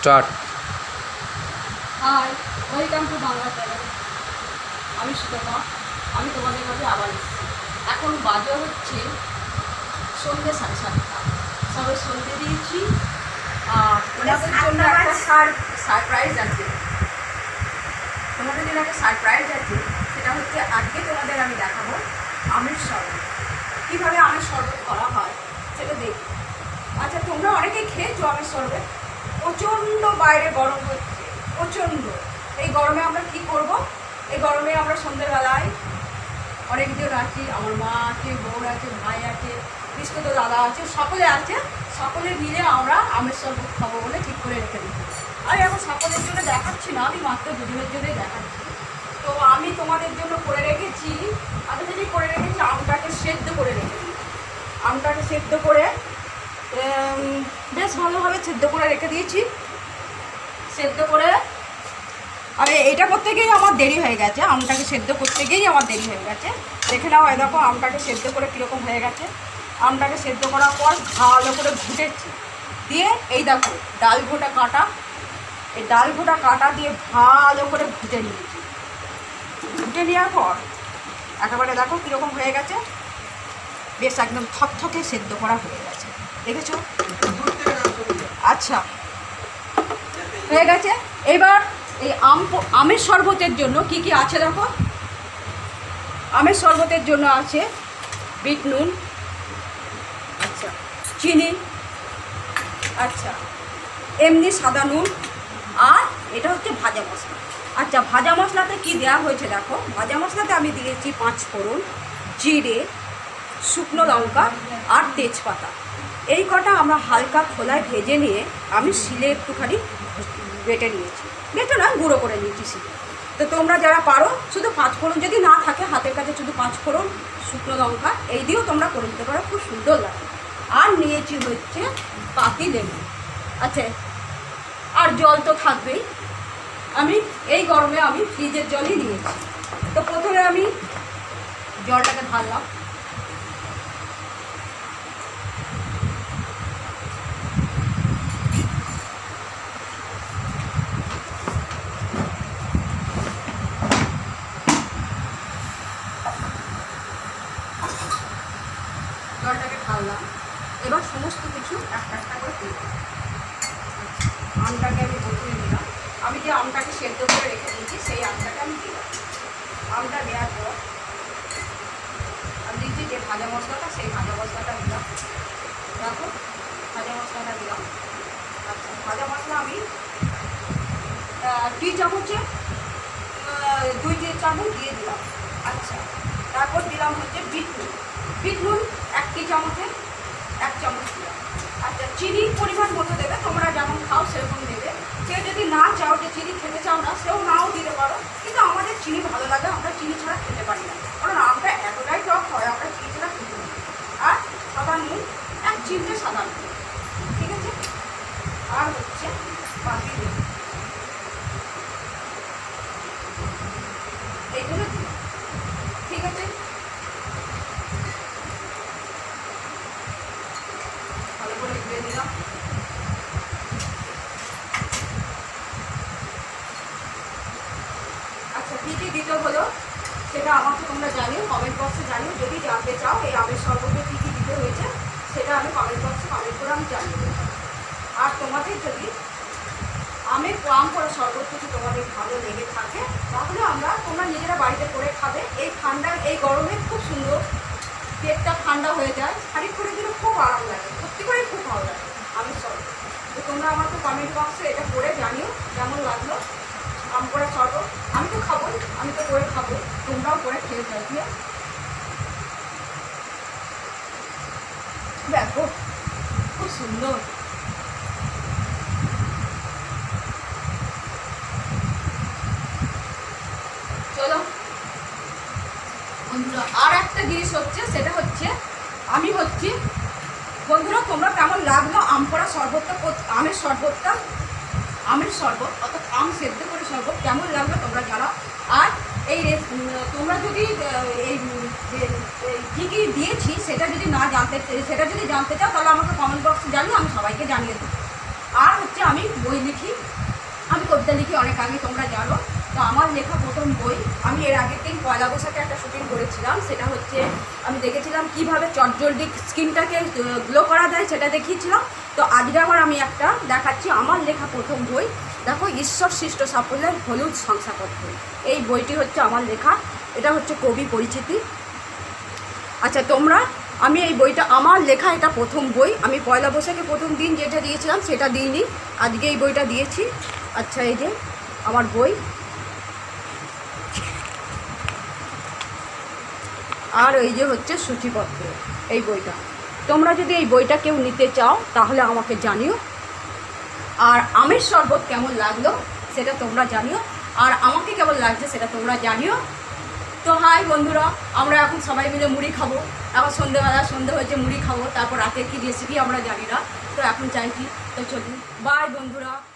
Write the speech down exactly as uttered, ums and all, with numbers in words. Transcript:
Start. Hi, welcome to Bangla channel. আমি সুতপা, আমি তোমাদের কাছে আবার এসেছি। এখন বাজে হচ্ছে সন্ধ্যে সাড়ে সাতটা। সবে সন্ধ্যে দিয়েছি। আর তোমাদের জন্য একটা সারপ্রাইজ আছে তোমাদের জন্য একটা সারপ্রাইজ আছে সেটা হচ্ছে আজকে তোমাদের আমি দেখাবো আমের শরবত। কীভাবে আমের শরবত করা হয় সেটা দেখি। আচ্ছা, তোমরা অনেকেই খেয়েছো আমের শরবত। প্রচণ্ড বাইরে গরম হচ্ছে, প্রচণ্ড। এই গরমে আমরা কি করব? এই গরমে আমরা সন্ধ্যেবেলায় অনেকজন আছি, আমার মা আছে, বোন আছে, ভাই আছে, বিস্কুট দাদা আছে, সকলে আছে। সকলে মিলে আমরা আমের শরবত খাবো বলে ঠিক করে রেখে দিচ্ছি। আর এখন সকলের জন্য দেখাচ্ছি না, আমি মাত্র দুজনের জন্যই দেখাচ্ছি। তো আমি তোমাদের জন্য করে রেখেছি, আমি যদি করে রেখেছি আমটাকে সেদ্ধ করে রেখেছি। আমটাকে সেদ্ধ করে বেশ ভালোভাবে সেদ্ধ করে রেখে দিয়েছি। সেদ্ধ করে আর এইটা করতে গিয়েই আমার দেরি হয়ে গেছে, আমটাকে সেদ্ধ করতে গিয়েই আমার দেরি হয়ে গেছে। দেখে নাও, এই দেখো আমটাকে সেদ্ধ করে কীরকম হয়ে গেছে। আমটাকে সেদ্ধ করার পর ভালো করে ঘুটেছি, দিয়ে এই দেখো ডাল ঘোটা কাটা, এই ডাল ঘোটা কাটা দিয়ে ভালো করে ঘুটে নিয়েছি। ঘুটে নেওয়ার পর একেবারে দেখো কীরকম হয়ে গেছে, বেশ একদম থকথকে সেদ্ধ করা হয়ে গেছে। দেখেছো? আচ্ছা, হয়ে গেছে। এবার এই আম আমের শরবতের জন্য কি কি আছে দেখো। আমের শরবতের জন্য আছে বিট নুন, আচ্ছা চিনি, আচ্ছা এমনি সাদা নুন, আর এটা হচ্ছে ভাজা মশলা। আচ্ছা, ভাজা মশলাতে কি দেওয়া হয়েছে দেখো। ভাজা মশলাতে আমি দিয়েছি পাঁচ ফোড়ন, জিরে, শুকনো লঙ্কা আর তেজপাতা। এই কটা আমরা হালকা খোলায় ভেজে নিয়ে আমি শিলে একটুখানি বেটে নিয়েছি। বেটে না, গুঁড়ো করে নিয়েছি শিলে। তো তোমরা যারা পারো শুধু পাঁচ ফোড়ন যদি না থাকে হাতের কাছে, শুধু পাঁচ ফোড়ন, শুকনো লঙ্কা এই দিয়েও তোমরা করে দিতে পারো, খুব সুন্দর লাগে। আর নিয়েছি হচ্ছে পাতি লেবু, আচ্ছা আর জল তো থাকবেই। আমি এই গরমে আমি ফ্রিজের জলই নিয়েছি। তো প্রথমে আমি জলটাকে ঢাললাম। জলটাকে ঢাললাম। এবার সমস্ত কিছু একটা একটা করে দিই। আমটাকে আমি বসিয়ে দিলাম। আমি যে আমটাকে সেদ্ধ করে রেখে দিয়েছি সেই আমটাকে আমি দিলাম। আমটা দেওয়ার পর আমি দিচ্ছি যে ভাজা মশলাটা, সেই ভাজা মশলাটা দিলাম। দেখো ভাজা মশলাটা দিলাম। আচ্ছা, ভাজা মশলা আমি দুই চামচে দুই তিন চামচ দিয়ে দিলাম। আচ্ছা, তারপর দিলাম হচ্ছে বিট নুন। বিট নুন এক টি চামচে এক চামচ দিলাম। আচ্ছা, চিনির পরিমাণ মতো দেবে, তোমরা যেমন খাও সেরকম দেবে। কেউ যদি না চাও, যে চিনি খেতে চাও না, সেও নাও দিতে পারো। কিন্তু আমাদের চিনি ভালো লাগে, আমরা চিনি ছাড়া খেতে পারি না, কারণ আমটা এতটাই টক হয়, আমরা চিনি ছাড়া খেতে পারি। আর সাদা নুন এক চিমটে সাদা নুন, ঠিক আছে। আর হচ্ছে পাতি লেবু, এইগুলো ঠিক আছে। ভালো করে ধুয়ে দিলাম। আচ্ছা, কী কী দিতে হলো সেটা আমাকে তোমরা জানিও, কমেন্ট বক্সে জানিও। যদি জানতে চাও এই আমের শরবতে কী কী দিতে হয়েছে সেটা আমি কমেন্ট বক্সে কমেন্ট করে আমি জানিয়ে দেবো। আর তোমাদের যদি আমের আম করা শরবত যদি তোমাদের ভালো লেগে থাকে তাহলে আমরা তোমরা নিজেরা বাড়িতে করে খাবে। এই ঠান্ডার এই গরমে খুব সুন্দর, পেটটা ঠান্ডা হয়ে যায়, শাড়ি করে দিলে খুব আরাম লাগে, সত্যি করে খুব ভালো লাগে আমের শরবত। তো তোমরা আমাকে কমেন্ট বক্সে এটা করে জানিও কেমন লাগলো আম করা শরবত। আমি তো খাবোই, আমি তো করে খাবো, তোমরাও করে খেয়ে যাও। দেখো খুব সুন্দর। চলো বন্ধুরা, আর একটা জিনিস হচ্ছে, সেটা হচ্ছে আমি হচ্ছে বন্ধুরা তোমরা কেমন লাগলো আম করা শরবতটা, আমের শরবতটা, আমের শরবত অর্থাৎ আম সেদ্ধ করে শরবত কেমন লাগলো তোমরা জানাও। আর এই তোমরা যদি এই কী কী দিয়েছি সেটা যদি না জানতে সেটা যদি জানতে চাও তাহলে আমাকে কমেন্ট বক্সে জানিও, আমি সবাইকে জানিয়ে দেবো। আর হচ্ছে আমি বই লিখি, আগে তোমরা জানো। তো আমার লেখা প্রথম বই, আমি এর আগের দিন পয়লা বৈশাখে একটা শুটিং করেছিলাম, সেটা হচ্ছে আমি দেখেছিলাম কীভাবে চটজলদি স্কিনটাকে গ্লো করা যায়, সেটা দেখিয়েছিলাম। তো আজকে আবার আমি একটা দেখাচ্ছি আমার লেখা প্রথম বই। দেখো, ঈশ্বর সৃষ্ট সাফল্যের হলুদ শংসাপত্র, এই বইটি হচ্ছে আমার লেখা। এটা হচ্ছে কবি পরিচিতি। আচ্ছা তোমরা, আমি এই বইটা আমার লেখা, এটা প্রথম বই। আমি পয়লা বৈশাখে প্রথম দিন যেটা দিয়েছিলাম সেটা দিইনি, আজকে এই বইটা দিয়েছি। আচ্ছা, এই যে আমার বই, আর এই যে হচ্ছে সূচিপত্র, এই বইটা। তোমরা যদি এই বইটা কেউ নিতে চাও তাহলে আমাকে জানিও। আর আমের শরবত কেমন লাগলো সেটা তোমরা জানিও, আর আমাকে কেমন লাগছে সেটা তোমরা জানিও। তো হাই বন্ধুরা, আমরা এখন সবাই মিলে মুড়ি খাবো। এখন সন্ধ্যেবেলা, সন্ধ্যে হয়েছে, মুড়ি খাবো। তারপর রাতে কী রেসিপি আমরা জানি না, তো এখন চাইছি। তো চলুন, বাই বন্ধুরা।